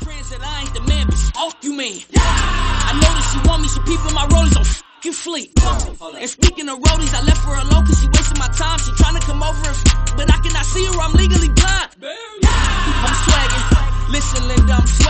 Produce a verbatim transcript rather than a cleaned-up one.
transit, I ain't the man, bitch. Oh, you mean? Yeah. I know that she want me, she peeping my rollies on f you fleet. And speaking of rollies, I left her alone cause she wasting my time. She trying to come over and f but I cannot see her, I'm legally blind. Yeah. I'm swagging. Listen, Linda, I'm swagging.